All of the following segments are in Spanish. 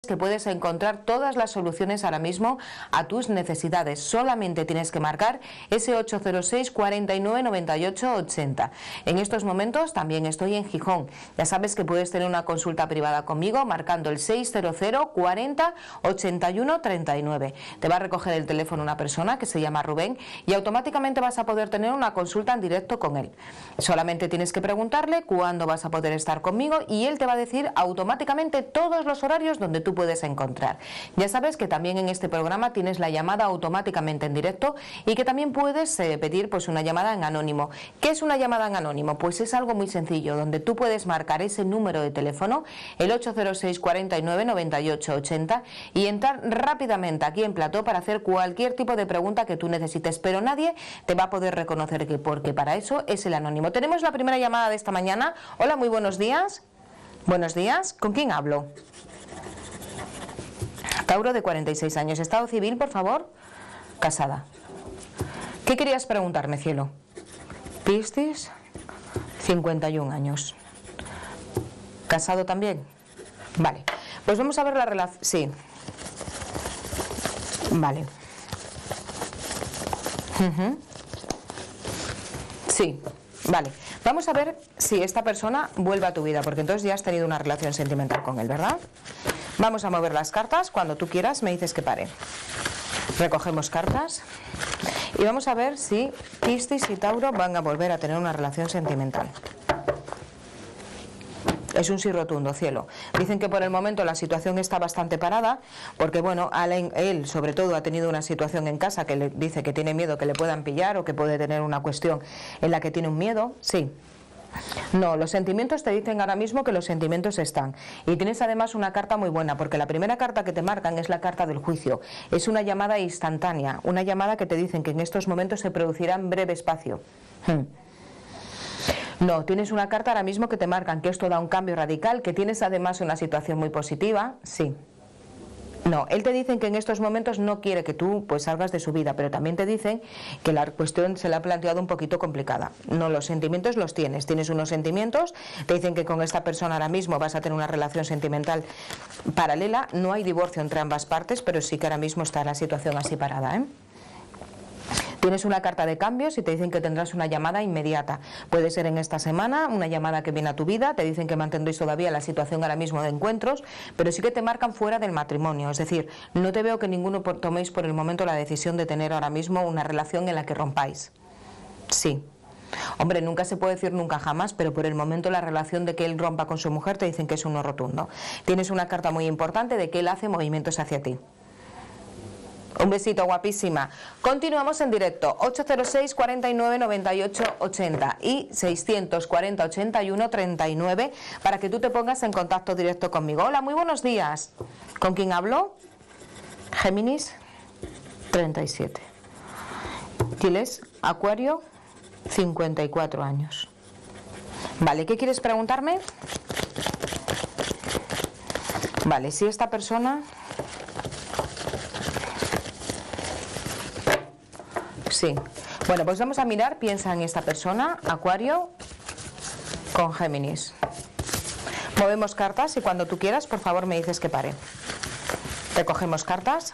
que puedes encontrar todas las soluciones ahora mismo a tus necesidades. Solamente tienes que marcar ese 806 49 98 80. En estos momentos también estoy en Gijón. Ya sabes que puedes tener una consulta privada conmigo marcando el 600 40 81 39. Te va a recoger el teléfono una persona que se llama Rubén y automáticamente vas a poder tener una consulta en directo con él. Solamente tienes que preguntarle cuándo vas a poder estar conmigo y él te va a decir automáticamente todos los horarios donde tú puedes encontrar. Ya sabes que también en este programa tienes la llamada automáticamente en directo y que también puedes pedir pues una llamada en anónimo. ¿Qué es una llamada en anónimo? Pues es algo muy sencillo, donde tú puedes marcar ese número de teléfono, el 806 49 98 80, y entrar rápidamente aquí en plató para hacer cualquier tipo de pregunta que tú necesites, pero nadie te va a poder reconocer, porque para eso es el anónimo. Tenemos la primera llamada de esta mañana. Hola, muy buenos días. Buenos días, ¿con quién hablo? Tauro, de 46 años. ¿Estado civil, por favor? Casada. ¿Qué querías preguntarme, cielo? Piscis, 51 años. ¿Casado también? Vale. Pues vamos a ver la relación. Sí. Vale. Sí. Vale. Vamos a ver si esta persona vuelve a tu vida, porque entonces ya has tenido una relación sentimental con él, ¿verdad? Vamos a mover las cartas. Cuando tú quieras me dices que pare. Recogemos cartas y vamos a ver si Piscis y Tauro van a volver a tener una relación sentimental. Es un sí rotundo, cielo. Dicen que por el momento la situación está bastante parada, porque bueno, él sobre todo ha tenido una situación en casa que le dice que tiene miedo que le puedan pillar o que puede tener una cuestión en la que tiene un miedo. Sí. No, los sentimientos te dicen ahora mismo que los sentimientos están. Y tienes además una carta muy buena, porque la primera carta que te marcan es la carta del juicio. Es una llamada instantánea, una llamada que te dicen que en estos momentos se producirá en breve espacio. No, tienes una carta ahora mismo que te marcan que esto da un cambio radical, que tienes además una situación muy positiva. Sí. No, él te dicen que en estos momentos no quiere que tú pues salgas de su vida, pero también te dicen que la cuestión se la ha planteado un poquito complicada. No, los sentimientos los tienes unos sentimientos, te dicen que con esta persona ahora mismo vas a tener una relación sentimental paralela, no hay divorcio entre ambas partes, pero sí que ahora mismo está la situación así parada, ¿eh? Tienes una carta de cambios y te dicen que tendrás una llamada inmediata. Puede ser en esta semana, una llamada que viene a tu vida. Te dicen que mantendréis todavía la situación ahora mismo de encuentros, pero sí que te marcan fuera del matrimonio. Es decir, no te veo que ninguno toméis por el momento la decisión de tener ahora mismo una relación en la que rompáis. Sí. Hombre, nunca se puede decir nunca jamás, pero por el momento la relación de que él rompa con su mujer te dicen que es un no rotundo. Tienes una carta muy importante de que él hace movimientos hacia ti. Un besito, guapísima. Continuamos en directo. 806 49 98 80 y 640 81 39 para que tú te pongas en contacto directo conmigo. Hola, muy buenos días. ¿Con quién hablo? Géminis, 37. Giles, Acuario, 54 años. Vale, ¿qué quieres preguntarme? Vale, si esta persona... Sí. Bueno, pues vamos a mirar, piensa en esta persona, Acuario con Géminis. Movemos cartas y cuando tú quieras, por favor, me dices que pare. Recogemos cartas.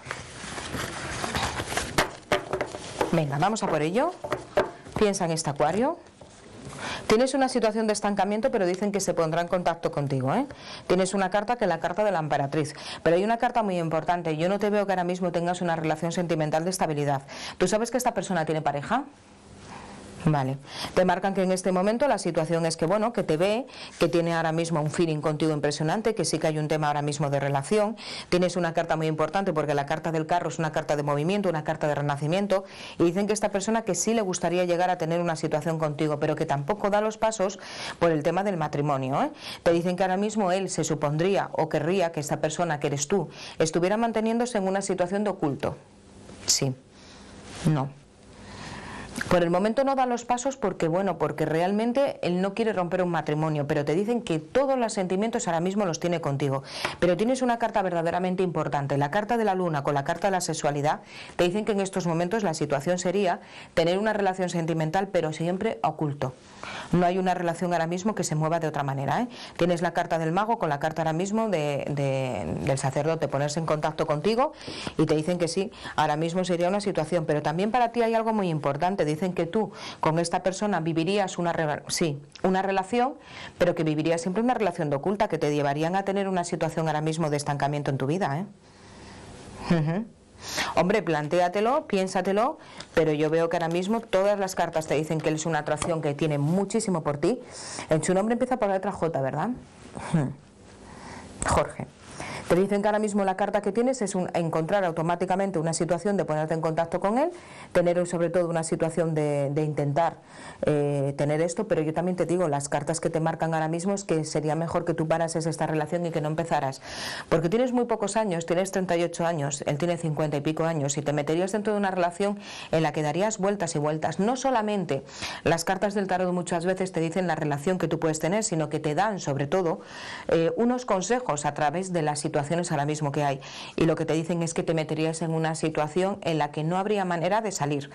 Venga, vamos a por ello. Piensa en este Acuario. Tienes una situación de estancamiento, pero dicen que se pondrá en contacto contigo, ¿eh? Tienes una carta que es la carta de la emperatriz, pero hay una carta muy importante. Yo no te veo que ahora mismo tengas una relación sentimental de estabilidad. ¿Tú sabes que esta persona tiene pareja? Vale, te marcan que en este momento la situación es que, bueno, que te ve, que tiene ahora mismo un feeling contigo impresionante, que sí que hay un tema ahora mismo de relación. Tienes una carta muy importante porque la carta del carro es una carta de movimiento, una carta de renacimiento, y dicen que esta persona que sí le gustaría llegar a tener una situación contigo, pero que tampoco da los pasos por el tema del matrimonio, ¿eh? Te dicen que ahora mismo él se supondría o querría que esta persona, que eres tú, estuviera manteniéndose en una situación de oculto. Sí. No. Por el momento no da los pasos porque, bueno, porque realmente él no quiere romper un matrimonio, pero te dicen que todos los sentimientos ahora mismo los tiene contigo. Pero tienes una carta verdaderamente importante, la carta de la luna con la carta de la sexualidad. Te dicen que en estos momentos la situación sería tener una relación sentimental, pero siempre oculto. No hay una relación ahora mismo que se mueva de otra manera, ¿eh? Tienes la carta del mago con la carta ahora mismo del sacerdote, ponerse en contacto contigo, y te dicen que sí, ahora mismo sería una situación, pero también para ti hay algo muy importante. Dicen que tú con esta persona vivirías una relación, pero que vivirías siempre una relación de oculta, que te llevarían a tener una situación ahora mismo de estancamiento en tu vida, ¿eh? Hombre, plantéatelo, piénsatelo, pero yo veo que ahora mismo todas las cartas te dicen que él es una atracción que tiene muchísimo por ti. En su nombre empieza por la letra J, ¿verdad? Jorge. Te dicen que ahora mismo la carta que tienes es encontrar automáticamente una situación de ponerte en contacto con él, tener sobre todo una situación de intentar tener esto, pero yo también te digo, las cartas que te marcan ahora mismo es que sería mejor que tú parases esta relación y que no empezaras, porque tienes muy pocos años, tienes 38 años, él tiene 50 y pico años, y te meterías dentro de una relación en la que darías vueltas y vueltas. No solamente las cartas del tarot muchas veces te dicen la relación que tú puedes tener, sino que te dan sobre todo unos consejos a través de las situaciones ahora mismo que hay, y lo que te dicen es que te meterías en una situación en la que no habría manera de salir.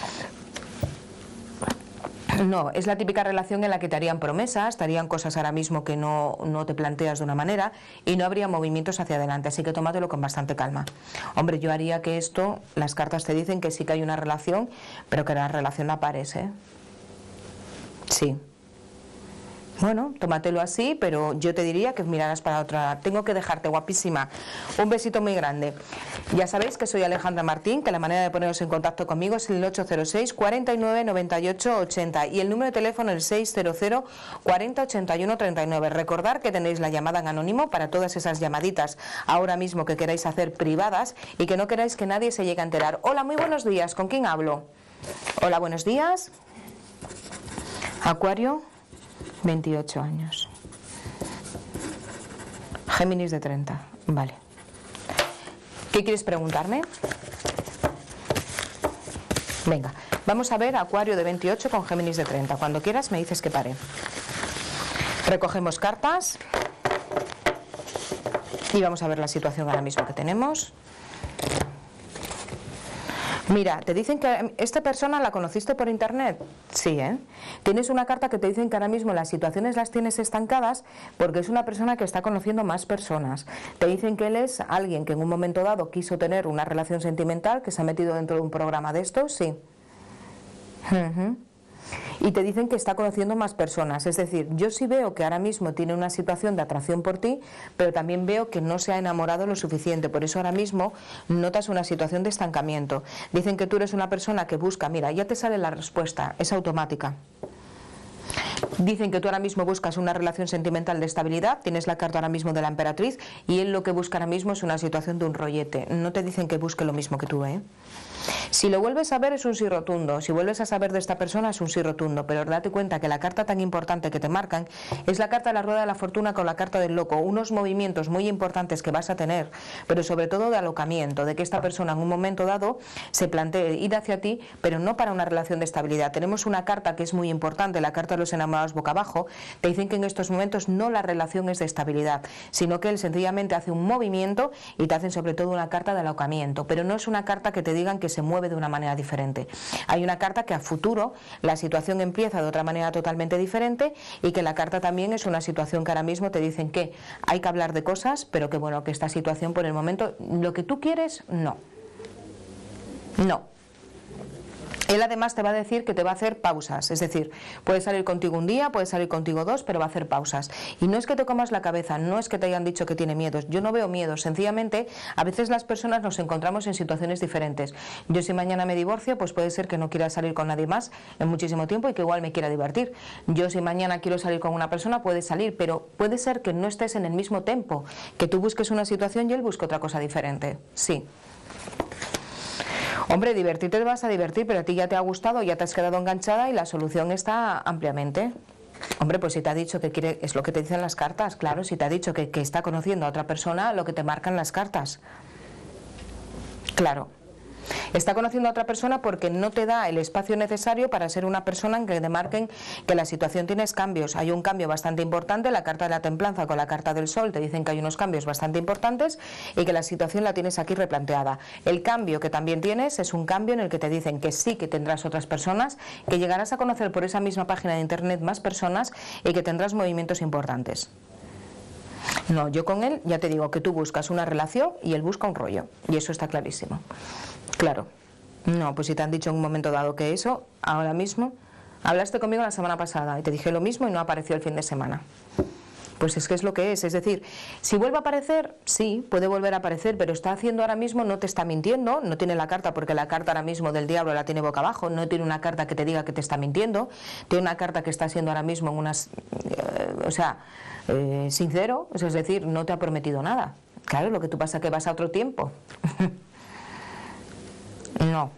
No, es la típica relación en la que te harían promesas, te harían cosas ahora mismo que no te planteas de una manera, y no habría movimientos hacia adelante, así que tómatelo con bastante calma. Hombre, yo haría que esto, las cartas te dicen que sí que hay una relación, pero que la relación la pares, ¿eh? Sí. Bueno, tómatelo así, pero yo te diría que miraras para otra. Tengo que dejarte, guapísima. Un besito muy grande. Ya sabéis que soy Alejandra Martín, que la manera de poneros en contacto conmigo es el 806 49 98 80 y el número de teléfono el 600 40 81 39. Recordad que tenéis la llamada en anónimo para todas esas llamaditas ahora mismo que queráis hacer privadas y que no queráis que nadie se llegue a enterar. Hola, muy buenos días. ¿Con quién hablo? Hola, buenos días. Acuario. 28 años. Géminis de 30. Vale. ¿Qué quieres preguntarme? Venga, vamos a ver Acuario de 28 con Géminis de 30. Cuando quieras me dices que pare. Recogemos cartas y vamos a ver la situación ahora mismo que tenemos. Mira, te dicen que esta persona la conociste por internet. Sí, ¿eh? Tienes una carta que te dicen que ahora mismo las situaciones las tienes estancadas porque es una persona que está conociendo más personas. Te dicen que él es alguien que en un momento dado quiso tener una relación sentimental, que se ha metido dentro de un programa de estos, sí. Y te dicen que está conociendo más personas, es decir, yo sí veo que ahora mismo tiene una situación de atracción por ti, pero también veo que no se ha enamorado lo suficiente, por eso ahora mismo notas una situación de estancamiento. Dicen que tú eres una persona que busca, mira, ya te sale la respuesta, es automática. Dicen que tú ahora mismo buscas una relación sentimental de estabilidad, tienes la carta ahora mismo de la emperatriz, y él lo que busca ahora mismo es una situación de un rollete. No te dicen que busque lo mismo que tú, ¿eh? Si lo vuelves a ver es un sí rotundo, si vuelves a saber de esta persona es un sí rotundo, pero date cuenta que la carta tan importante que te marcan es la carta de la rueda de la fortuna con la carta del loco, unos movimientos muy importantes que vas a tener, pero sobre todo de alocamiento, de que esta persona en un momento dado se plantee ir hacia ti, pero no para una relación de estabilidad. Tenemos una carta que es muy importante, la carta de los enamorados boca abajo, te dicen que en estos momentos no la relación es de estabilidad, sino que él sencillamente hace un movimiento y te hacen sobre todo una carta de alocamiento, pero no es una carta que te digan que se mueve de una manera diferente. Hay una carta que a futuro la situación empieza de otra manera totalmente diferente, y que la carta también es una situación que ahora mismo te dicen que hay que hablar de cosas, pero que bueno, que esta situación por el momento, lo que tú quieres, no. No. Él además te va a decir que te va a hacer pausas, es decir, puede salir contigo un día, puede salir contigo dos, pero va a hacer pausas. Y no es que te comas la cabeza, no es que te hayan dicho que tiene miedos, yo no veo miedos, sencillamente a veces las personas nos encontramos en situaciones diferentes. Yo si mañana me divorcio, pues puede ser que no quiera salir con nadie más en muchísimo tiempo y que igual me quiera divertir. Yo si mañana quiero salir con una persona, puede salir, pero puede ser que no estés en el mismo tempo, que tú busques una situación y él busque otra cosa diferente, sí. Hombre, divertirte te vas a divertir, pero a ti ya te ha gustado, ya te has quedado enganchada y la solución está ampliamente. Hombre, pues si te ha dicho que quiere, es lo que te dicen las cartas, claro, si te ha dicho que está conociendo a otra persona, lo que te marcan las cartas. Claro. Está conociendo a otra persona porque no te da el espacio necesario para ser una persona en que te marquen que la situación tienes cambios. Hay un cambio bastante importante, la carta de la templanza con la carta del sol te dicen que hay unos cambios bastante importantes y que la situación la tienes aquí replanteada. El cambio que también tienes es un cambio en el que te dicen que sí que tendrás otras personas, que llegarás a conocer por esa misma página de internet más personas y que tendrás movimientos importantes. No, yo con él ya te digo que tú buscas una relación y él busca un rollo, y eso está clarísimo. Claro. No, pues si te han dicho en un momento dado que eso, ahora mismo, hablaste conmigo la semana pasada y te dije lo mismo y no apareció el fin de semana. Pues es que es lo que es decir, si vuelve a aparecer, sí, puede volver a aparecer, pero está haciendo ahora mismo, no te está mintiendo, no tiene la carta, porque la carta ahora mismo del diablo la tiene boca abajo, no tiene una carta que te diga que te está mintiendo, tiene una carta que está haciendo ahora mismo en unas, sincero, es decir, no te ha prometido nada. Claro, lo que tú pasa es que vas a otro tiempo. No.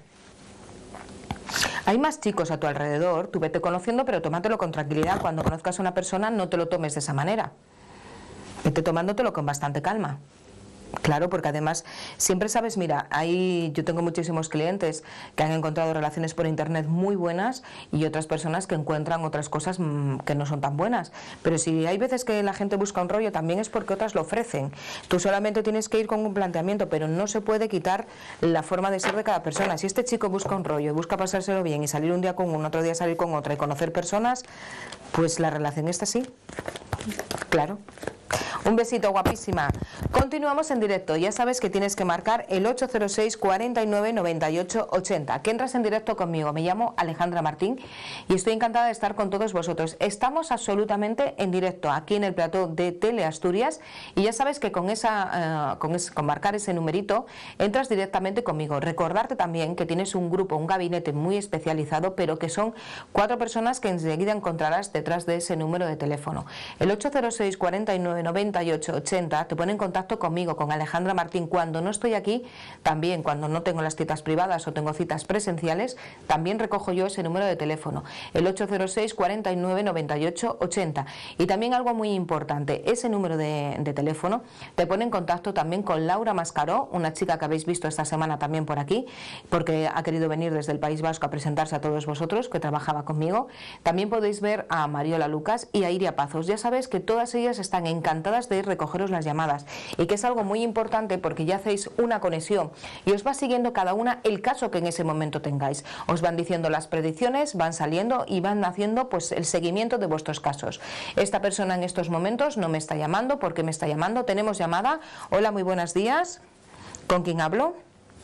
Hay más chicos a tu alrededor, tú vete conociendo, pero tómatelo con tranquilidad. Cuando conozcas a una persona no te lo tomes de esa manera. Vete tomándotelo con bastante calma. Claro, porque además siempre sabes, mira, yo tengo muchísimos clientes que han encontrado relaciones por internet muy buenas y otras personas que encuentran otras cosas que no son tan buenas. Pero si hay veces que la gente busca un rollo, también es porque otras lo ofrecen. Tú solamente tienes que ir con un planteamiento, pero no se puede quitar la forma de ser de cada persona. Si este chico busca un rollo, busca pasárselo bien y salir un día con uno, otro día salir con otra y conocer personas, pues la relación está así. Claro. Un besito, guapísima. Continuamos en directo. Ya sabes que tienes que marcar el 806 49 98 80. Que entras en directo conmigo. Me llamo Alejandra Martín y estoy encantada de estar con todos vosotros. Estamos absolutamente en directo aquí en el plató de Teleasturias y ya sabes que con marcar ese numerito entras directamente conmigo. Recordarte también que tienes un grupo, un gabinete muy especializado, pero que son 4 personas que enseguida encontrarás detrás de ese número de teléfono. El 806 49 98 80 te pone en contacto conmigo, con Alejandra Martín. Cuando no estoy aquí, también cuando no tengo las citas privadas o tengo citas presenciales, también recojo yo ese número de teléfono, el 806 49 98 80. Y también algo muy importante, ese número de teléfono te pone en contacto también con Laura Mascaró, una chica que habéis visto esta semana también por aquí, porque ha querido venir desde el País Vasco a presentarse a todos vosotros, que trabajaba conmigo. También podéis ver a Mariola Lucas y a Iria Pazos. Ya sabes que todas ellas están encantadas de recogeros las llamadas y que es algo muy importante porque ya hacéis una conexión y os va siguiendo cada una el caso que en ese momento tengáis. Os van diciendo las predicciones, van saliendo y van haciendo pues el seguimiento de vuestros casos. Esta persona en estos momentos no me está llamando. ¿Por qué me está llamando? Tenemos llamada. Hola, muy buenos días. ¿Con quién hablo?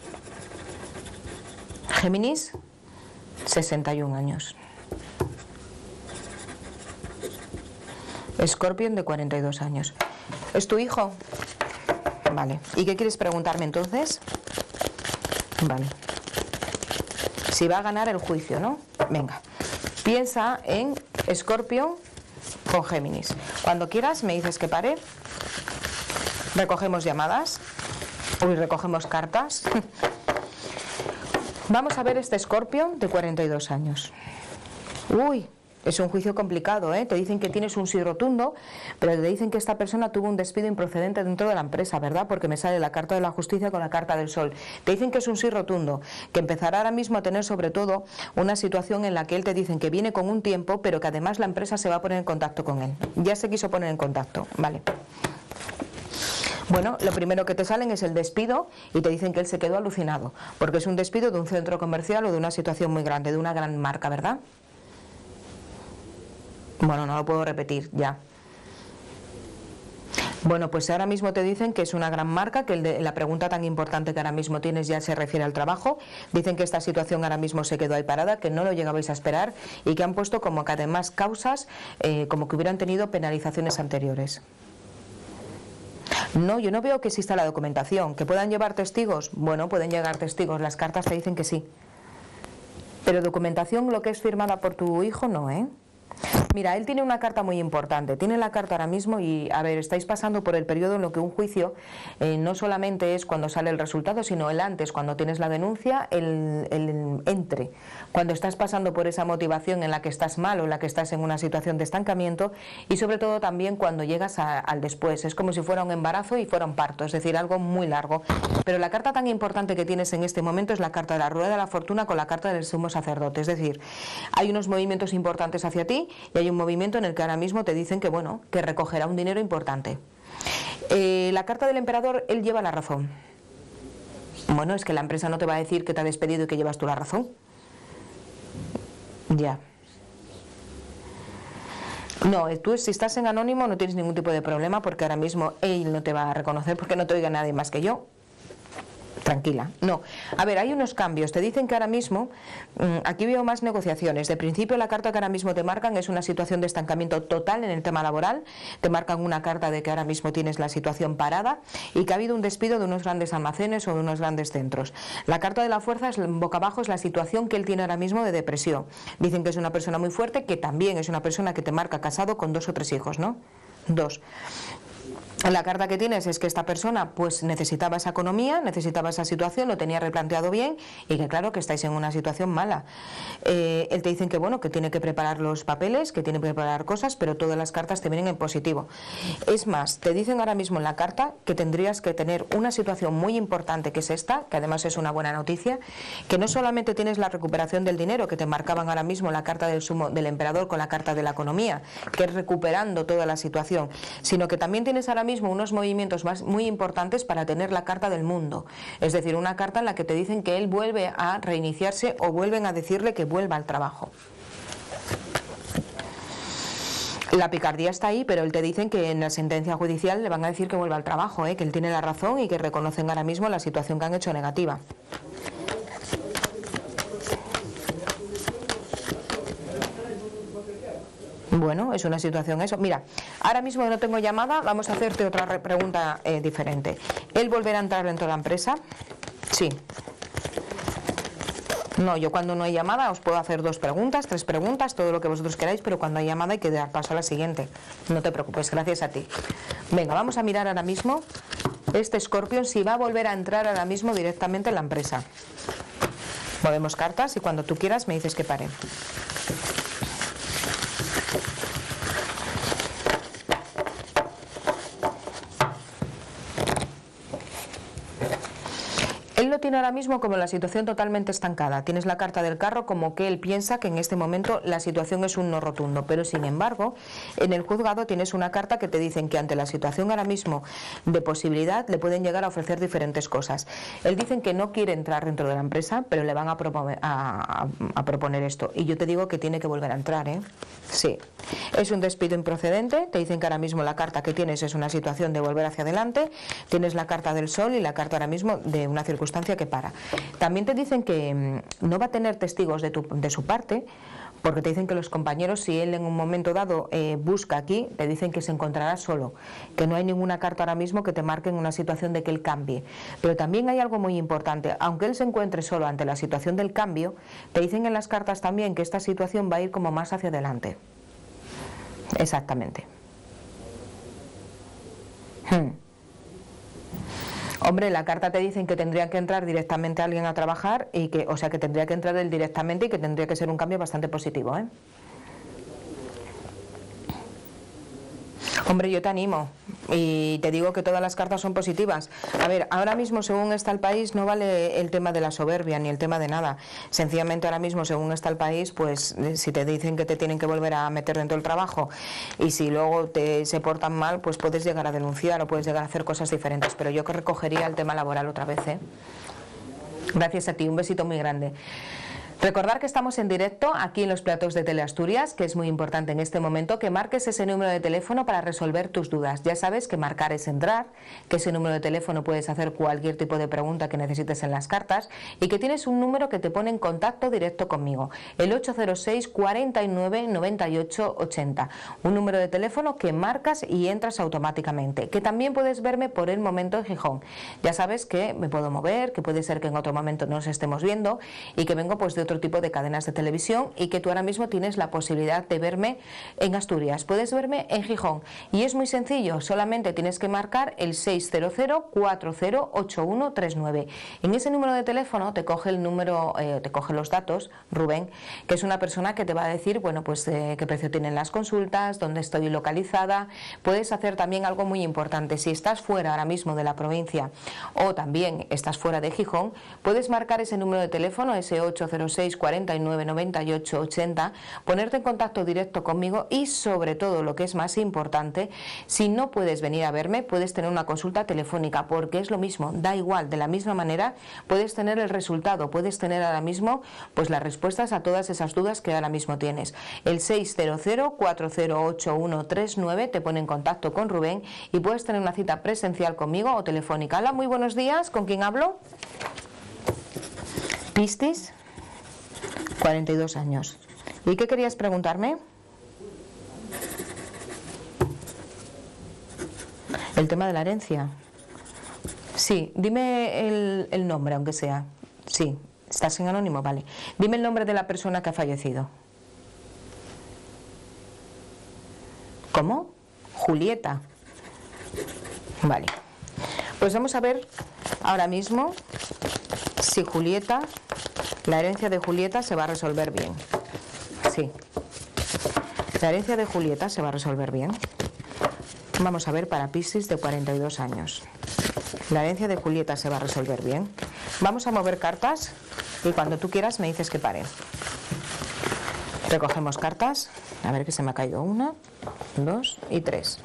Géminis, 61 años. Escorpión, de 42 años. ¿Es tu hijo? Vale. ¿Y qué quieres preguntarme entonces? Vale. Si va a ganar el juicio, ¿no? Venga. Piensa en Escorpio con Géminis. Cuando quieras me dices que pare. Recogemos llamadas. Uy, recogemos cartas. Vamos a ver este Escorpio de 42 años. Uy. Es un juicio complicado, ¿eh? Te dicen que tienes un sí rotundo, pero te dicen que esta persona tuvo un despido improcedente dentro de la empresa, ¿verdad? Porque me sale la carta de la justicia con la carta del sol. Te dicen que es un sí rotundo, que empezará ahora mismo a tener sobre todo una situación en la que él te dicen que viene con un tiempo, pero que además la empresa se va a poner en contacto con él. Ya se quiso poner en contacto, ¿vale? Bueno, lo primero que te salen es el despido y te dicen que él se quedó alucinado, porque es un despido de un centro comercial o de una situación muy grande, de una gran marca, ¿verdad? Bueno, no lo puedo repetir ya. Bueno, pues ahora mismo te dicen que es una gran marca, que la pregunta tan importante que ahora mismo tienes ya se refiere al trabajo. Dicen que esta situación ahora mismo se quedó ahí parada, que no lo llegabais a esperar y que han puesto como que además causas, como que hubieran tenido penalizaciones anteriores. No, yo no veo que exista la documentación. ¿Que puedan llevar testigos? Bueno, pueden llegar testigos. Las cartas te dicen que sí. Pero documentación, lo que es firmada por tu hijo, no, ¿eh? Mira, él tiene una carta muy importante, tiene la carta ahora mismo y, a ver, estáis pasando por el periodo en lo que un juicio no solamente es cuando sale el resultado, sino el antes, cuando tienes la denuncia, el entre, cuando estás pasando por esa motivación en la que estás mal o en la que estás en una situación de estancamiento y sobre todo también cuando llegas al después. Es como si fuera un embarazo y fuera un parto, es decir, algo muy largo. Pero la carta tan importante que tienes en este momento es la carta de la rueda de la fortuna con la carta del sumo sacerdote, es decir, hay unos movimientos importantes hacia ti y hay un movimiento en el que ahora mismo te dicen que, bueno, que recogerá un dinero importante. La carta del emperador, él lleva la razón. Bueno, es que la empresa no te va a decir que te ha despedido y que llevas tú la razón. Ya. No, tú si estás en anónimo no tienes ningún tipo de problema porque ahora mismo él no te va a reconocer porque no te oiga nadie más que yo. Tranquila, no. A ver, hay unos cambios. Te dicen que ahora mismo, aquí veo más negociaciones. De principio la carta que ahora mismo te marcan es una situación de estancamiento total en el tema laboral. Te marcan una carta de que ahora mismo tienes la situación parada y que ha habido un despido de unos grandes almacenes o de unos grandes centros. La carta de la fuerza, boca abajo, es la situación que él tiene ahora mismo de depresión. Dicen que es una persona muy fuerte, que también es una persona que te marca casado con 2 o 3 hijos, ¿no? 2. La carta que tienes es que esta persona pues necesitaba esa economía, necesitaba esa situación, lo tenía replanteado bien y que claro que estáis en una situación mala. Él te dicen que bueno, que tiene que preparar los papeles, que tiene que preparar cosas, pero todas las cartas te vienen en positivo. Es más, te dicen ahora mismo en la carta que tendrías que tener una situación muy importante que es esta, que además es una buena noticia, que no solamente tienes la recuperación del dinero que te marcaban ahora mismo la carta del emperador con la carta de la economía, que es recuperando toda la situación, sino que también tienes ahora mismo unos movimientos muy importantes para tener la carta del mundo, es decir, una carta en la que te dicen que él vuelve a reiniciarse o vuelven a decirle que vuelva al trabajo. La picardía está ahí, pero él te dicen que en la sentencia judicial le van a decir que vuelva al trabajo, que él tiene la razón y que reconocen ahora mismo la situación que han hecho negativa. Bueno, es una situación eso. Mira, ahora mismo no tengo llamada, vamos a hacerte otra pregunta diferente. ¿Él volverá a entrar dentro de la empresa? Sí. No, yo cuando no hay llamada os puedo hacer 2 preguntas, 3 preguntas, todo lo que vosotros queráis, pero cuando hay llamada hay que dar paso a la siguiente. No te preocupes, gracias a ti. Venga, vamos a mirar ahora mismo este Escorpión si va a volver a entrar ahora mismo directamente en la empresa. Movemos cartas y cuando tú quieras me dices que pare. Él lo tiene ahora mismo como la situación totalmente estancada. Tienes la carta del carro como que él piensa que en este momento la situación es un no rotundo, pero sin embargo en el juzgado tienes una carta que te dicen que ante la situación ahora mismo de posibilidad le pueden llegar a ofrecer diferentes cosas. Él dicen que no quiere entrar dentro de la empresa, pero le van a proponer esto y yo te digo que tiene que volver a entrar, ¿eh? Sí. Es un despido improcedente, te dicen que ahora mismo la carta que tienes es una situación de volver hacia adelante, tienes la carta del sol y la carta ahora mismo de una circunstancia que para. También te dicen que no va a tener testigos de su parte, porque te dicen que los compañeros, si él en un momento dado busca aquí, te dicen que se encontrará solo, que no hay ninguna carta ahora mismo que te marque en una situación de que él cambie. Pero también hay algo muy importante, aunque él se encuentre solo ante la situación del cambio, te dicen en las cartas también que esta situación va a ir como más hacia adelante. Exactamente. Hombre, la carta te dicen que tendría que entrar directamente alguien a trabajar y que, o sea, que tendría que entrar él directamente y que tendría que ser un cambio bastante positivo, ¿eh? Hombre, yo te animo y te digo que todas las cartas son positivas. A ver, ahora mismo según está el país no vale el tema de la soberbia ni el tema de nada. Sencillamente ahora mismo según está el país, pues si te dicen que te tienen que volver a meter dentro del trabajo y si luego se portan mal, pues puedes llegar a denunciar o puedes llegar a hacer cosas diferentes. Pero yo que recogería el tema laboral otra vez, ¿eh? Gracias a ti, un besito muy grande. Recordar que estamos en directo aquí en los platos de Teleasturias, que es muy importante en este momento que marques ese número de teléfono para resolver tus dudas. Ya sabes que marcar es entrar, que ese número de teléfono puedes hacer cualquier tipo de pregunta que necesites en las cartas y que tienes un número que te pone en contacto directo conmigo, el 806 49 98 80. Un número de teléfono que marcas y entras automáticamente, que también puedes verme por el momento en Gijón. Ya sabes que me puedo mover, que puede ser que en otro momento nos estemos viendo y que vengo pues de otro tipo de cadenas de televisión y que tú ahora mismo tienes la posibilidad de verme en Asturias. Puedes verme en Gijón y es muy sencillo, solamente tienes que marcar el 600-408139. En ese número de teléfono te coge el número, te coge los datos, Rubén, que es una persona que te va a decir, bueno, pues qué precio tienen las consultas, dónde estoy localizada. Puedes hacer también algo muy importante, si estás fuera ahora mismo de la provincia o también estás fuera de Gijón, puedes marcar ese número de teléfono, ese 806 49 98 80, ponerte en contacto directo conmigo y sobre todo, lo que es más importante, si no puedes venir a verme, puedes tener una consulta telefónica, porque es lo mismo, da igual, de la misma manera puedes tener el resultado, puedes tener ahora mismo pues las respuestas a todas esas dudas que ahora mismo tienes. El 600-408139 te pone en contacto con Rubén y puedes tener una cita presencial conmigo o telefónica. Hola, muy buenos días, ¿con quién hablo? Piscis, 42 años. ¿Y qué querías preguntarme? El tema de la herencia. Sí, dime el nombre, aunque sea. Sí, estás en anónimo, vale. Dime el nombre de la persona que ha fallecido. ¿Cómo? Julieta. Vale. Pues vamos a ver ahora mismo si Julieta, la herencia de Julieta se va a resolver bien. Sí. La herencia de Julieta se va a resolver bien. Vamos a ver para Piscis de 42 años. La herencia de Julieta se va a resolver bien. Vamos a mover cartas y cuando tú quieras me dices que pare. Recogemos cartas. A ver que se me ha caído 1, 2 y 3.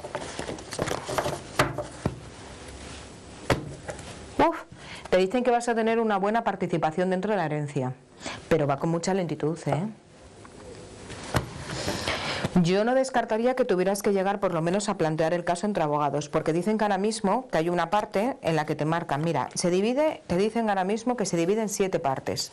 Te dicen que vas a tener una buena participación dentro de la herencia, pero va con mucha lentitud, ¿eh? Yo no descartaría que tuvieras que llegar por lo menos a plantear el caso entre abogados, porque dicen que ahora mismo que hay una parte en la que te marcan, mira, se divide, te dicen ahora mismo que se divide en 7 partes.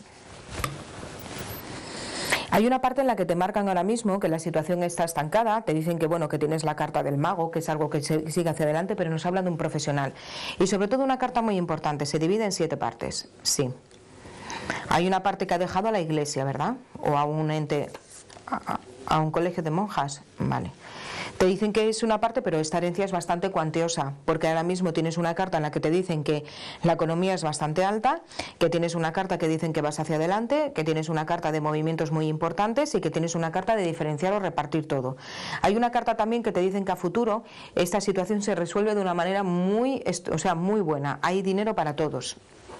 Hay una parte en la que te marcan ahora mismo que la situación está estancada, te dicen que bueno, que tienes la carta del mago, que es algo que sigue hacia adelante, pero nos hablan de un profesional. Y sobre todo una carta muy importante, se divide en 7 partes, sí. Hay una parte que ha dejado a la iglesia, ¿verdad? O a un ente, a un colegio de monjas, vale. Te dicen que es una parte, pero esta herencia es bastante cuantiosa, porque ahora mismo tienes una carta en la que te dicen que la economía es bastante alta, que tienes una carta que dicen que vas hacia adelante, que tienes una carta de movimientos muy importantes y que tienes una carta de diferenciar o repartir todo. Hay una carta también que te dicen que a futuro esta situación se resuelve de una manera muy buena. Hay dinero para todos.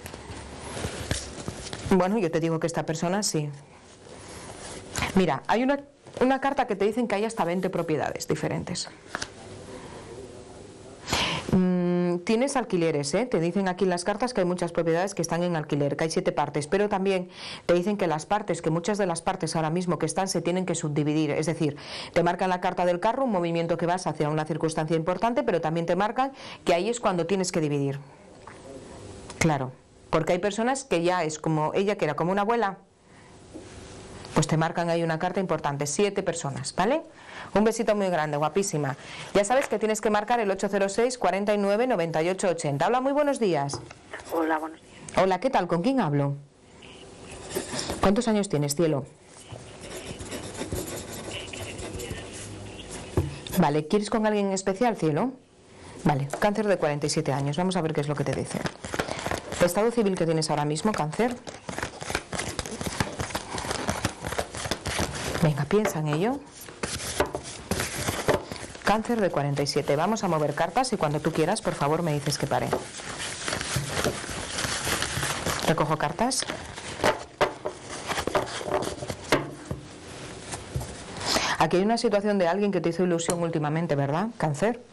Bueno, yo te digo que esta persona sí. Mira, hay una carta que te dicen que hay hasta 20 propiedades diferentes. Tienes alquileres, ¿eh? Te dicen aquí en las cartas que hay muchas propiedades que están en alquiler, que hay 7 partes, pero también te dicen que las partes, que muchas de las partes ahora mismo que están se tienen que subdividir, es decir, te marcan la carta del carro, un movimiento que vas hacia una circunstancia importante, pero también te marcan que ahí es cuando tienes que dividir. Claro, porque hay personas que ya es como ella, que era como una abuela, pues te marcan ahí una carta importante, 7 personas, ¿vale? Un besito muy grande, guapísima. Ya sabes que tienes que marcar el 806 49 98 80. Hola, muy buenos días. Hola, buenos días. Hola, ¿qué tal? ¿Con quién hablo? ¿Cuántos años tienes, cielo? Vale, ¿quieres con alguien en especial, cielo? Vale, cáncer de 47 años. Vamos a ver qué es lo que te dicen. ¿Estado civil que tienes ahora mismo, cáncer? Venga, piensa en ello. Cáncer de 47. Vamos a mover cartas y cuando tú quieras, por favor, me dices que pare. Recojo cartas. Aquí hay una situación de alguien que te hizo ilusión últimamente, ¿verdad, cáncer?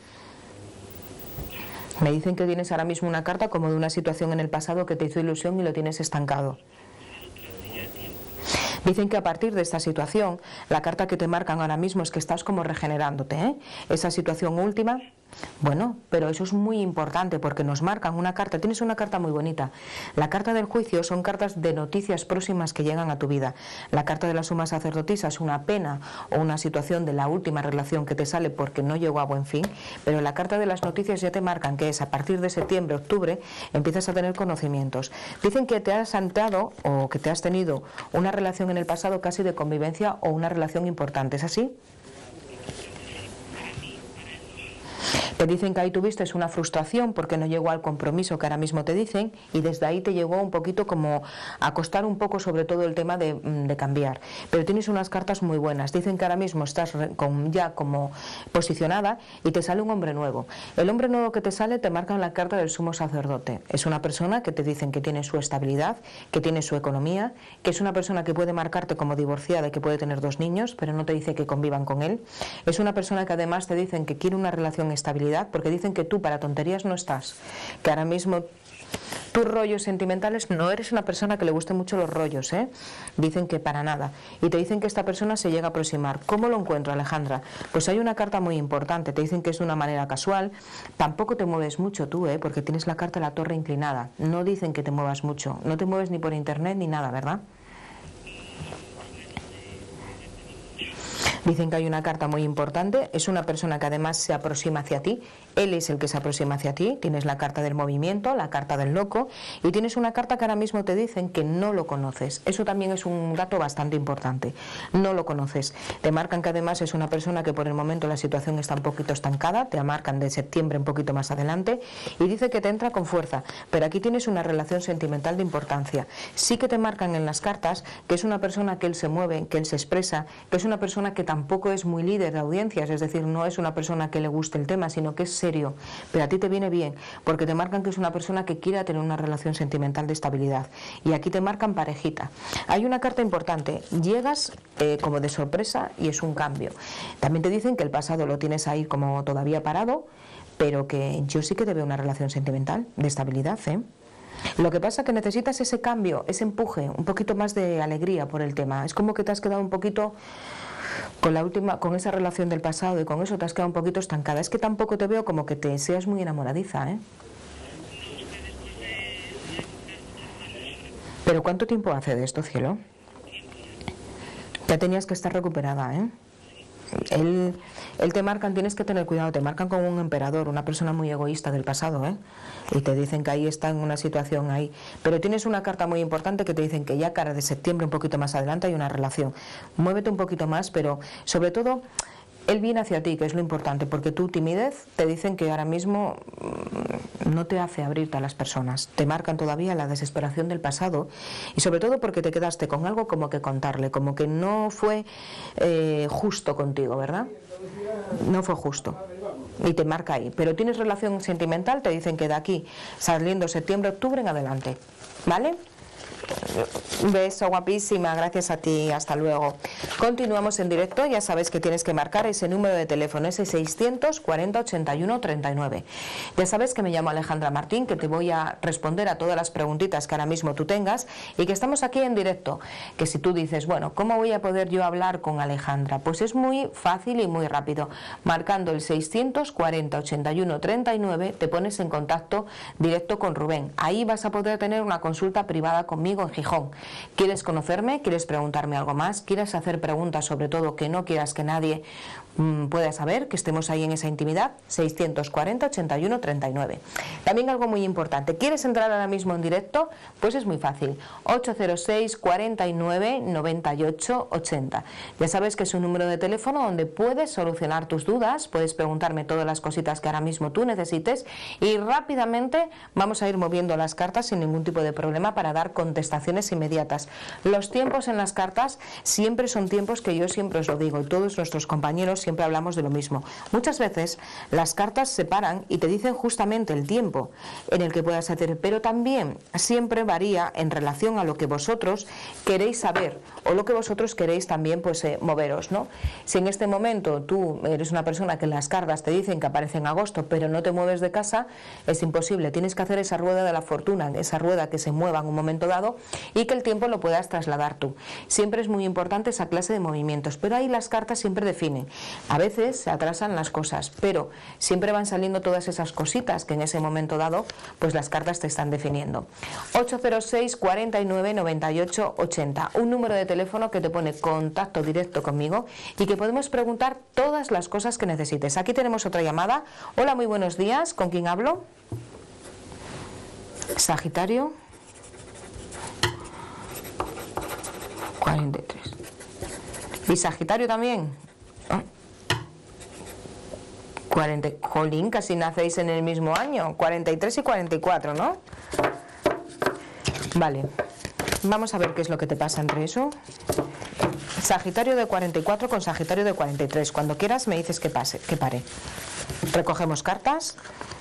Me dicen que tienes ahora mismo una carta como de una situación en el pasado que te hizo ilusión y lo tienes estancado. Dicen que a partir de esta situación, la carta que te marcan ahora mismo es que estás como regenerándote, ¿eh? Esa situación última Bueno, pero eso es muy importante porque nos marcan una carta. Tienes una carta muy bonita. La carta del juicio son cartas de noticias próximas que llegan a tu vida. La carta de la suma sacerdotisa es una pena o una situación de la última relación que te sale porque no llegó a buen fin, pero la carta de las noticias ya te marcan que es a partir de septiembre, octubre, empiezas a tener conocimientos. Dicen que te has sentado o que te has tenido una relación en el pasado casi de convivencia o una relación importante. ¿Es así? Te dicen que ahí tuviste una frustración porque no llegó al compromiso que ahora mismo te dicen y desde ahí te llegó un poquito como a costar un poco sobre todo el tema de cambiar. Pero tienes unas cartas muy buenas. Dicen que ahora mismo estás ya como posicionada y te sale un hombre nuevo. El hombre nuevo que te sale te marca en la carta del sumo sacerdote. Es una persona que te dicen que tiene su estabilidad, que tiene su economía, que es una persona que puede marcarte como divorciada y que puede tener 2 niños, pero no te dice que convivan con él. Es una persona que además te dicen que quiere una relación estable, porque dicen que tú para tonterías no estás, que ahora mismo tus rollos sentimentales no eres una persona que le guste mucho los rollos, dicen que para nada, y te dicen que esta persona se llega a aproximar. ¿Cómo lo encuentro, Alejandra? Pues hay una carta muy importante, te dicen que es de una manera casual, tampoco te mueves mucho tú, porque tienes la carta de la torre inclinada, no dicen que te muevas mucho, no te mueves ni por internet ni nada, ¿verdad? Dicen que hay una carta muy importante, es una persona que además se aproxima hacia ti, él es el que se aproxima hacia ti, tienes la carta del movimiento, la carta del loco y tienes una carta que ahora mismo te dicen que no lo conoces. Eso también es un dato bastante importante, no lo conoces. Te marcan que además es una persona que por el momento la situación está un poquito estancada, te marcan de septiembre un poquito más adelante y dice que te entra con fuerza, pero aquí tienes una relación sentimental de importancia. Sí que te marcan en las cartas que es una persona que él se mueve, que él se expresa, que es una persona que tampoco es muy líder de audiencias, es decir, no es una persona que le guste el tema, sino que es serio, pero a ti te viene bien, porque te marcan que es una persona que quiera tener una relación sentimental de estabilidad, y aquí te marcan parejita. Hay una carta importante, llegas como de sorpresa y es un cambio. También te dicen que el pasado lo tienes ahí como todavía parado, pero que yo sí que te veo una relación sentimental de estabilidad, Lo que pasa es que necesitas ese cambio, ese empuje, un poquito más de alegría por el tema. Es como que te has quedado un poquito con esa relación del pasado y con eso te has quedado un poquito estancada. Es que tampoco te veo como que te seas muy enamoradiza, Pero ¿cuánto tiempo hace de esto, cielo? Ya tenías que estar recuperada, Él te marcan, tienes que tener cuidado, te marcan como un emperador, una persona muy egoísta del pasado, y te dicen que ahí está en una situación ahí, pero tienes una carta muy importante que te dicen que ya cara de septiembre, un poquito más adelante, hay una relación. Muévete un poquito más, pero sobre todo él viene hacia ti, que es lo importante, porque tu timidez te dicen que ahora mismo no te hace abrirte a las personas, te marcan todavía la desesperación del pasado y sobre todo porque te quedaste con algo como que contarle, como que no fue justo contigo, ¿verdad? No fue justo y te marca ahí, pero tienes relación sentimental, te dicen que de aquí saliendo septiembre, octubre en adelante, ¿vale? Un beso, guapísima, gracias a ti, hasta luego. Continuamos en directo, ya sabes que tienes que marcar ese número de teléfono, ese 640 81 39. Ya sabes que me llamo Alejandra Martín, que te voy a responder a todas las preguntitas que ahora mismo tú tengas y que estamos aquí en directo. Que si tú dices, bueno, ¿cómo voy a poder yo hablar con Alejandra? Pues es muy fácil y muy rápido. Marcando el 640 81 39 te pones en contacto directo con Rubén. Ahí vas a poder tener una consulta privada conmigo en Gijón. ¿Quieres conocerme? ¿Quieres preguntarme algo más? ¿Quieres hacer preguntas sobre todo que no quieras que nadie pueda saber, que estemos ahí en esa intimidad? 640 81 39. También algo muy importante, ¿quieres entrar ahora mismo en directo? Pues es muy fácil, 806 49 98 80. Ya sabes que es un número de teléfono donde puedes solucionar tus dudas, puedes preguntarme todas las cositas que ahora mismo tú necesites y rápidamente vamos a ir moviendo las cartas sin ningún tipo de problema para dar contestaciones inmediatas. Los tiempos en las cartas siempre son tiempos que yo siempre os lo digo y todos nuestros compañeros siempre hablamos de lo mismo. Muchas veces las cartas se paran y te dicen justamente el tiempo en el que puedas hacer, pero también siempre varía en relación a lo que vosotros queréis saber o lo que vosotros queréis también pues moveros, ¿no? Si en este momento tú eres una persona que las cartas te dicen que aparece en agosto pero no te mueves de casa, es imposible, tienes que hacer esa rueda de la fortuna, esa rueda que se mueva en un momento dado y que el tiempo lo puedas trasladar tú. Siempre es muy importante esa clase de movimientos, pero ahí las cartas siempre definen. A veces se atrasan las cosas, pero siempre van saliendo todas esas cositas que en ese momento dado, pues las cartas te están definiendo. 806 49 98 80, un número de teléfono que te pone contacto directo conmigo y que podemos preguntar todas las cosas que necesites. Aquí tenemos otra llamada. Hola, muy buenos días. ¿Con quién hablo? Sagitario. 43. ¿Y Sagitario también? 40. Jolín, casi nacéis en el mismo año. 43 y 44, ¿no? Vale. Vamos a ver qué es lo que te pasa entre eso. Sagitario de 44 con Sagitario de 43. Cuando quieras me dices que pare. Recogemos cartas.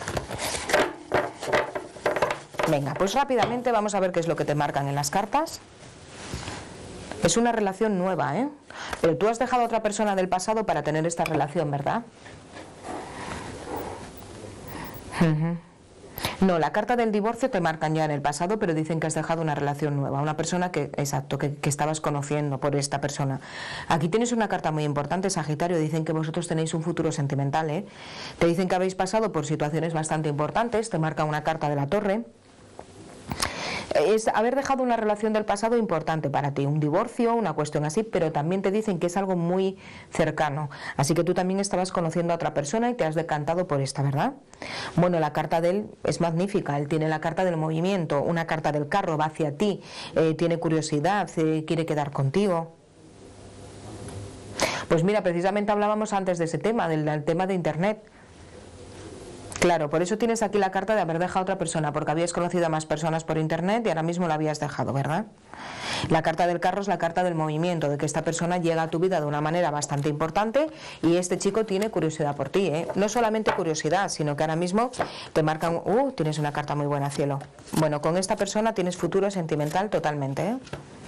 Venga, pues rápidamente vamos a ver qué es lo que te marcan en las cartas. Es una relación nueva, ¿eh? Pero tú has dejado a otra persona del pasado para tener esta relación, ¿verdad? No, la carta del divorcio te marcan ya en el pasado, pero dicen que has dejado una relación nueva, una persona que estabas conociendo por esta persona. Aquí tienes una carta muy importante, Sagitario, dicen que vosotros tenéis un futuro sentimental, ¿eh? Te dicen que habéis pasado por situaciones bastante importantes, te marca una carta de la Torre. Es haber dejado una relación del pasado importante para ti, un divorcio, una cuestión así, pero también te dicen que es algo muy cercano. Así que tú también estabas conociendo a otra persona y te has decantado por esta, ¿verdad? Bueno, la carta de él es magnífica, él tiene la carta del movimiento, una carta del carro, va hacia ti, tiene curiosidad, quiere quedar contigo. Pues mira, precisamente hablábamos antes de ese tema, del tema de Internet. Claro, por eso tienes aquí la carta de haber dejado a otra persona, porque habías conocido a más personas por internet y ahora mismo la habías dejado, ¿verdad? La carta del carro es la carta del movimiento, de que esta persona llega a tu vida de una manera bastante importante y este chico tiene curiosidad por ti, ¿eh? No solamente curiosidad, sino que ahora mismo te marcan, tienes una carta muy buena, cielo. Bueno, con esta persona tienes futuro sentimental totalmente, ¿eh?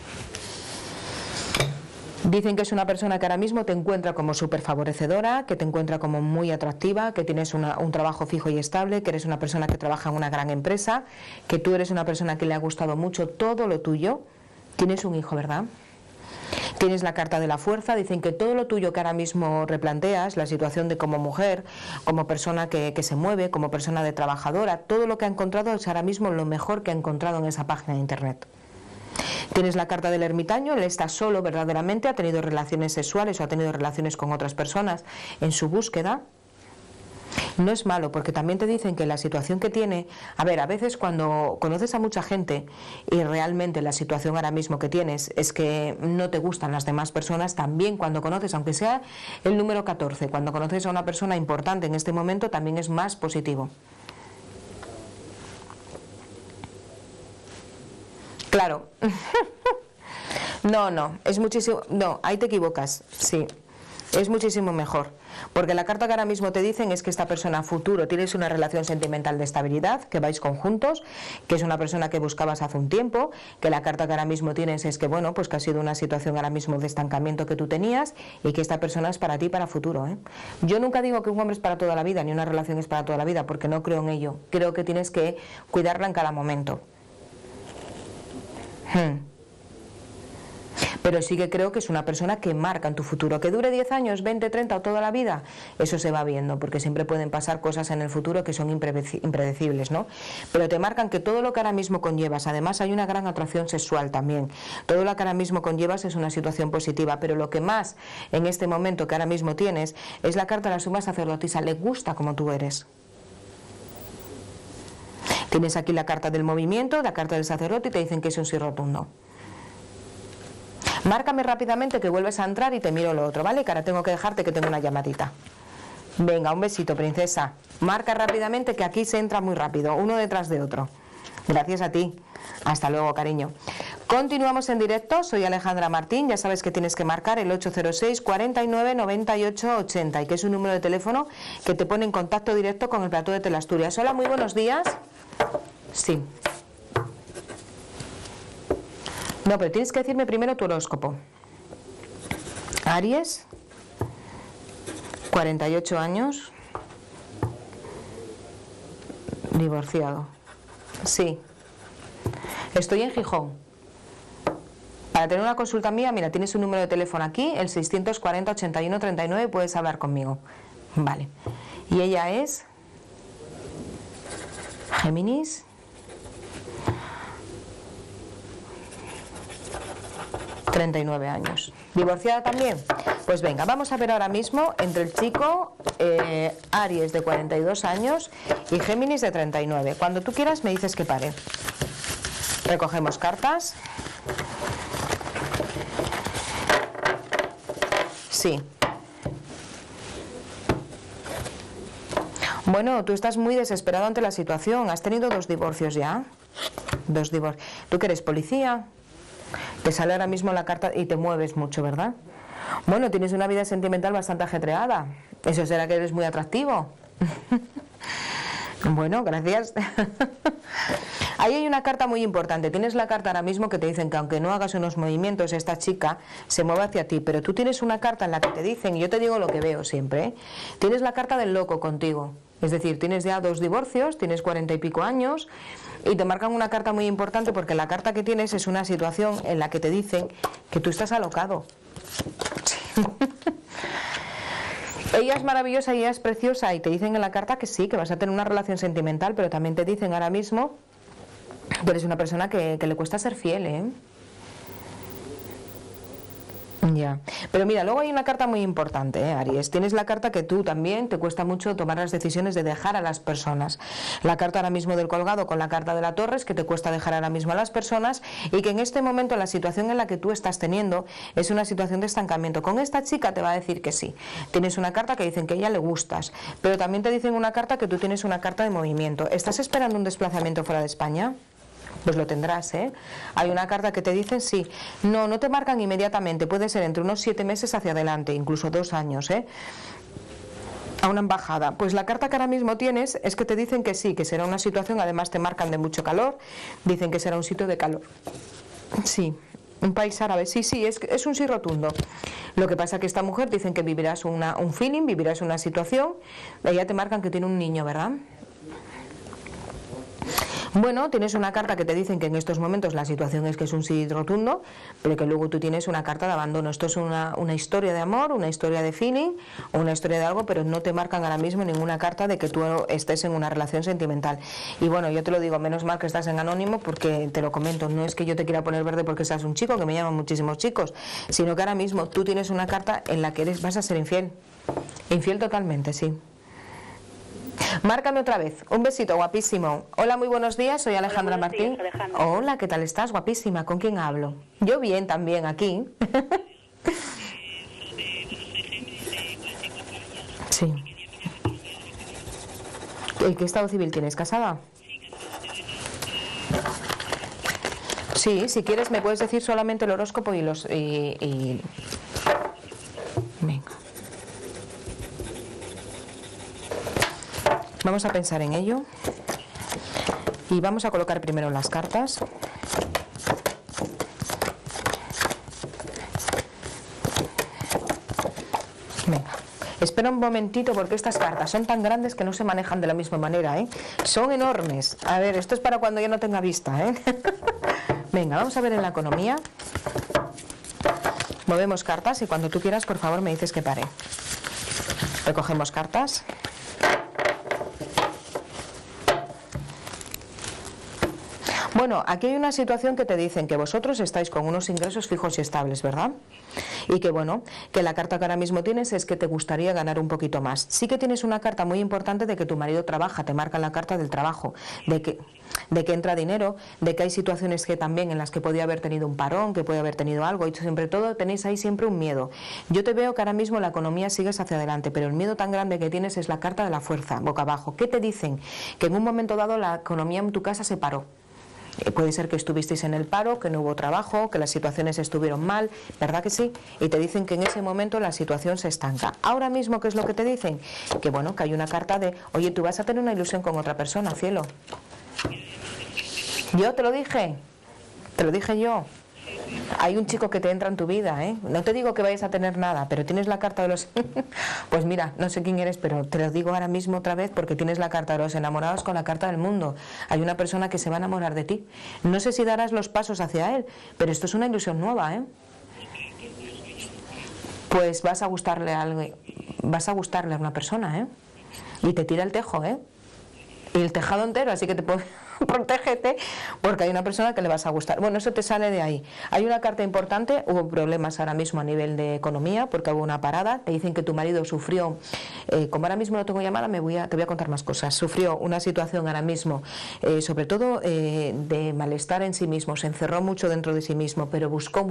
Dicen que es una persona que ahora mismo te encuentra como súper favorecedora, que te encuentra como muy atractiva, que tienes un trabajo fijo y estable, que eres una persona que trabaja en una gran empresa, que tú eres una persona que le ha gustado mucho todo lo tuyo. Tienes un hijo, ¿verdad? Tienes la carta de la fuerza, dicen que todo lo tuyo que ahora mismo replanteas, la situación de como mujer, como persona que se mueve, como persona de trabajadora, todo lo que ha encontrado es ahora mismo lo mejor que ha encontrado en esa página de internet. Tienes la carta del ermitaño, él está solo verdaderamente, ha tenido relaciones sexuales o ha tenido relaciones con otras personas en su búsqueda. No es malo, porque también te dicen que la situación que tiene, a veces cuando conoces a mucha gente y realmente la situación ahora mismo que tienes es que no te gustan las demás personas, también cuando conoces, aunque sea el número 14, cuando conoces a una persona importante en este momento también es más positivo. Claro. No, es muchísimo, no, ahí te equivocas, sí, es muchísimo mejor, porque la carta que ahora mismo te dicen es que esta persona a futuro tienes una relación sentimental de estabilidad, que vais conjuntos, que es una persona que buscabas hace un tiempo, que la carta que ahora mismo tienes es que bueno, pues que ha sido una situación ahora mismo de estancamiento que tú tenías y que esta persona es para ti para futuro, ¿eh? Yo nunca digo que un hombre es para toda la vida, ni una relación es para toda la vida, porque no creo en ello, creo que tienes que cuidarla en cada momento. Pero sí que creo que es una persona que marca en tu futuro. Que dure 10 años, 20, 30 o toda la vida, eso se va viendo, porque siempre pueden pasar cosas en el futuro que son impredecibles, ¿no? Pero te marcan que todo lo que ahora mismo conllevas, además hay una gran atracción sexual también, todo lo que ahora mismo conllevas es una situación positiva, pero lo que más en este momento que ahora mismo tienes es la carta de la suma sacerdotisa, le gusta como tú eres. Tienes aquí la carta del movimiento, la carta del sacerdote y te dicen que es un sí rotundo. Márcame rápidamente que vuelves a entrar y te miro lo otro, ¿vale? Que ahora tengo que dejarte que tengo una llamadita. Venga, un besito, princesa. Marca rápidamente que aquí se entra muy rápido, uno detrás de otro. Gracias a ti. Hasta luego, cariño. Continuamos en directo, soy Alejandra Martín, ya sabes que tienes que marcar el 806 49 98 80 y que es un número de teléfono que te pone en contacto directo con el plató de Teleasturias. Hola, muy buenos días. Sí. No, pero tienes que decirme primero tu horóscopo. Aries, 48 años, divorciado. Sí. Estoy en Gijón. Para tener una consulta mía, mira, tienes un número de teléfono aquí, el 640 81 39, puedes hablar conmigo. Vale. Y ella es Géminis. ...39 años. ¿Divorciada también? Pues venga, vamos a ver ahora mismo entre el chico Aries de 42 años y Géminis de 39. Cuando tú quieras me dices que pare. Recogemos cartas. Sí. Bueno, tú estás muy desesperado ante la situación. Has tenido 2 divorcios ya. 2 divorcios. ¿Tú que eres policía? Te sale ahora mismo la carta y te mueves mucho, ¿verdad? Bueno, tienes una vida sentimental bastante ajetreada. ¿Eso será que eres muy atractivo? Bueno, gracias. Ahí hay una carta muy importante. Tienes la carta ahora mismo que te dicen que aunque no hagas unos movimientos, esta chica se mueve hacia ti. Pero tú tienes una carta en la que te dicen, y yo te digo lo que veo siempre, ¿eh? Tienes la carta del loco contigo. Es decir, tienes ya 2 divorcios, tienes 40 y pico años, y te marcan una carta muy importante porque la carta que tienes es una situación en la que te dicen que tú estás alocado. Ella es maravillosa y ella es preciosa y te dicen en la carta que sí, que vas a tener una relación sentimental, pero también te dicen ahora mismo que eres una persona que le cuesta ser fiel, ¿eh? Ya, pero mira, luego hay una carta muy importante, Aries. Tienes la carta que tú también te cuesta mucho tomar las decisiones de dejar a las personas. La carta ahora mismo del colgado con la carta de la Torres, que te cuesta dejar ahora mismo a las personas y que en este momento la situación en la que tú estás teniendo es una situación de estancamiento. Con esta chica te va a decir que sí. Tienes una carta que dicen que a ella le gustas, pero también te dicen una carta que tú tienes una carta de movimiento. ¿Estás esperando un desplazamiento fuera de España? Pues lo tendrás, ¿eh? Hay una carta que te dicen sí. No te marcan inmediatamente, puede ser entre unos 7 meses hacia adelante, incluso 2 años, ¿eh? A una embajada. Pues la carta que ahora mismo tienes es que te dicen que sí, que será una situación, además te marcan de mucho calor, dicen que será un sitio de calor. Sí, un país árabe, sí, es un sí rotundo. Lo que pasa que esta mujer dicen que vivirás un feeling, vivirás una situación, ella te marcan que tiene un niño, ¿verdad? Bueno, tienes una carta que te dicen que en estos momentos la situación es que es un sí rotundo, pero que luego tú tienes una carta de abandono. Esto es una historia de amor, una historia de feeling, una historia de algo, pero no te marcan ahora mismo ninguna carta de que tú estés en una relación sentimental. Y bueno, yo te lo digo, menos mal que estás en anónimo porque te lo comento, no es que yo te quiera poner verde porque seas un chico, que me llaman muchísimos chicos, sino que ahora mismo tú tienes una carta en la que vas a ser infiel. Infiel totalmente, sí. Márcame otra vez. Un besito, guapísimo. Hola, muy buenos días. Soy Alejandra Martín. Días, Alejandra. Hola, ¿qué tal estás? Guapísima. ¿Con quién hablo? Yo bien, también, aquí. Sí. ¿Qué estado civil tienes? ¿Casada? Sí, si quieres me puedes decir solamente el horóscopo y los... Venga. Vamos a pensar en ello y vamos a colocar primero las cartas. Venga, espera un momentito porque estas cartas son tan grandes que no se manejan de la misma manera, ¿eh? Son enormes. A ver, esto es para cuando ya no tenga vista, ¿eh? Venga, vamos a ver en la economía. Movemos cartas y cuando tú quieras, por favor, me dices que pare. Recogemos cartas. Bueno, aquí hay una situación que te dicen que vosotros estáis con unos ingresos fijos y estables, ¿verdad? Y que bueno, que la carta que ahora mismo tienes es que te gustaría ganar un poquito más. Sí que tienes una carta muy importante de que tu marido trabaja, te marca la carta del trabajo, de que entra dinero, de que hay situaciones que también en las que podía haber tenido un parón, que puede haber tenido algo, y sobre todo tenéis ahí siempre un miedo. Yo te veo que ahora mismo la economía sigues hacia adelante, pero el miedo tan grande que tienes es la carta de la fuerza, boca abajo. ¿Qué te dicen? Que en un momento dado la economía en tu casa se paró. Puede ser que estuvisteis en el paro, que no hubo trabajo, que las situaciones estuvieron mal, ¿verdad que sí? Y te dicen que en ese momento la situación se estanca. Ahora mismo, ¿qué es lo que te dicen? Que bueno, que hay una carta de, oye, tú vas a tener una ilusión con otra persona, cielo. Yo te lo dije yo. Hay un chico que te entra en tu vida, ¿eh? No te digo que vayas a tener nada, pero tienes la carta de los... Pues mira, no sé quién eres, pero te lo digo ahora mismo otra vez porque tienes la carta de los enamorados con la carta del mundo. Hay una persona que se va a enamorar de ti. No sé si darás los pasos hacia él, pero esto es una ilusión nueva, ¿eh? Pues vas a gustarle a alguien, vas a gustarle a una persona, ¿eh? Y te tira el tejo, ¿eh? Y el tejado entero, así que te puedes... Protégete porque hay una persona que le vas a gustar. Bueno, eso te sale de ahí. Hay una carta importante, hubo problemas ahora mismo a nivel de economía porque hubo una parada. Te dicen que tu marido sufrió, como ahora mismo no tengo llamada, te voy a contar más cosas. Sufrió una situación ahora mismo, sobre todo de malestar en sí mismo. Se encerró mucho dentro de sí mismo, pero buscó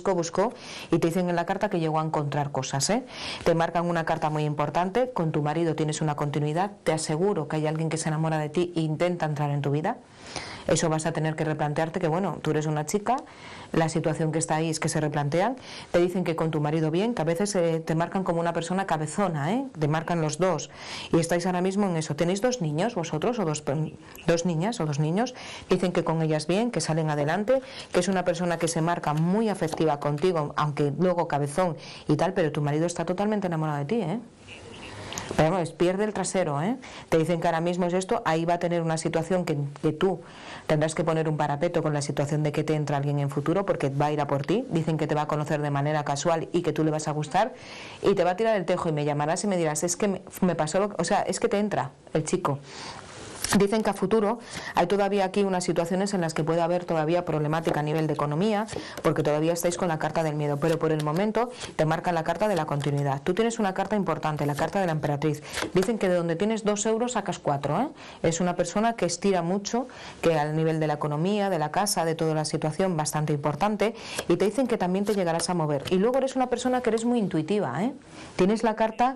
y te dicen en la carta que llegó a encontrar cosas, ¿eh? Te marcan una carta muy importante. Con tu marido tienes una continuidad. Te aseguro que hay alguien que se enamora de ti e intenta entrar en tu vida. Eso vas a tener que replantearte que, bueno, tú eres una chica, la situación que está ahí es que se replantean. Te dicen que con tu marido bien, que a veces te marcan como una persona cabezona, ¿eh? Te marcan los dos. Y estáis ahora mismo en eso. ¿Tenéis dos niños vosotros o dos niñas o dos niños? Dicen que con ellas bien, que salen adelante, que es una persona que se marca muy afectiva contigo, aunque luego cabezón y tal, pero tu marido está totalmente enamorado de ti, ¿eh? Pero bueno, pierde el trasero, ¿eh? Te dicen que ahora mismo es esto, ahí va a tener una situación que tú tendrás que poner un parapeto con la situación de que te entra alguien en futuro porque va a ir a por ti. Dicen que te va a conocer de manera casual y que tú le vas a gustar y te va a tirar el tejo y me llamarás y me dirás, es que me pasó, o sea, es que te entra el chico. Dicen que a futuro hay todavía aquí unas situaciones en las que puede haber todavía problemática a nivel de economía, porque todavía estáis con la carta del miedo, pero por el momento te marcan la carta de la continuidad. Tú tienes una carta importante, la carta de la emperatriz. Dicen que de donde tienes 2 euros sacas 4, ¿eh? Es una persona que estira mucho, que al nivel de la economía, de la casa, de toda la situación, bastante importante, y te dicen que también te llegarás a mover. Y luego eres una persona que eres muy intuitiva, ¿eh? Tienes la carta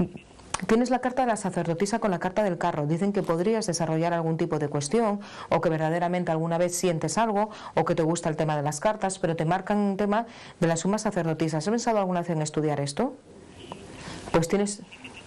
de la sacerdotisa con la carta del carro. Dicen que podrías desarrollar algún tipo de cuestión o que verdaderamente alguna vez sientes algo o que te gusta el tema de las cartas, pero te marcan un tema de la suma sacerdotisa. ¿Has pensado alguna vez en estudiar esto? Pues tienes...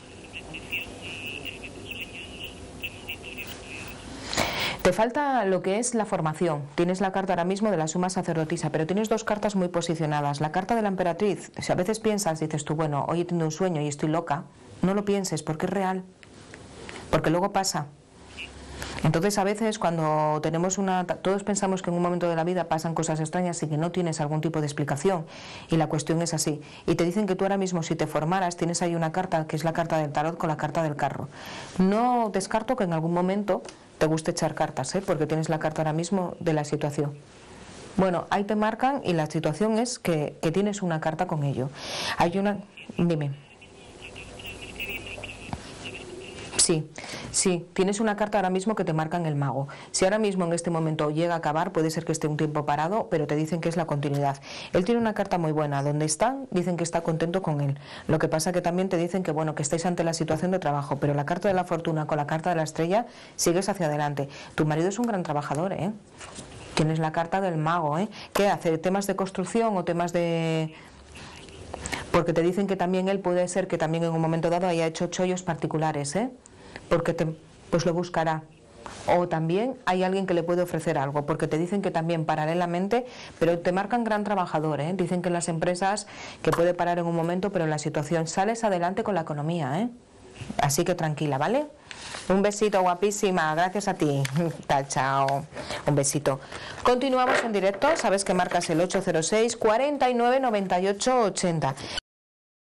Te falta lo que es la formación. Tienes la carta ahora mismo de la suma sacerdotisa, pero tienes dos cartas muy posicionadas. La carta de la emperatriz, si a veces piensas, dices tú, bueno, hoy he tenido un sueño y estoy loca, no lo pienses porque es real, porque luego pasa. Entonces a veces cuando tenemos todos pensamos que en un momento de la vida pasan cosas extrañas y que no tienes algún tipo de explicación y la cuestión es así. Y te dicen que tú ahora mismo si te formaras tienes ahí una carta que es la carta del tarot con la carta del carro. No descarto que en algún momento te guste echar cartas, ¿eh? Porque tienes la carta ahora mismo de la situación. Bueno, ahí te marcan y la situación es que tienes una carta con ello. Hay una... Dime. Sí, tienes una carta ahora mismo que te marcan el mago. Si ahora mismo en este momento llega a acabar, puede ser que esté un tiempo parado, pero te dicen que es la continuidad. Él tiene una carta muy buena, donde está, dicen que está contento con él. Lo que pasa que también te dicen que bueno, que estáis ante la situación de trabajo, pero la carta de la fortuna con la carta de la estrella, sigues hacia adelante. Tu marido es un gran trabajador, ¿eh? Tienes la carta del mago, ¿eh? ¿Qué hace? ¿Temas de construcción o temas de...? Porque te dicen que también él puede ser que también en un momento dado haya hecho chollos particulares, ¿eh? Porque pues lo buscará. O también hay alguien que le puede ofrecer algo, porque te dicen que también paralelamente, pero te marcan gran trabajador, ¿eh? Dicen que en las empresas que puede parar en un momento, pero en la situación sales adelante con la economía, ¿eh? Así que tranquila, ¿vale? Un besito, guapísima, gracias a ti. Chao. Un besito. Continuamos en directo, sabes que marcas el 806 49 98 80.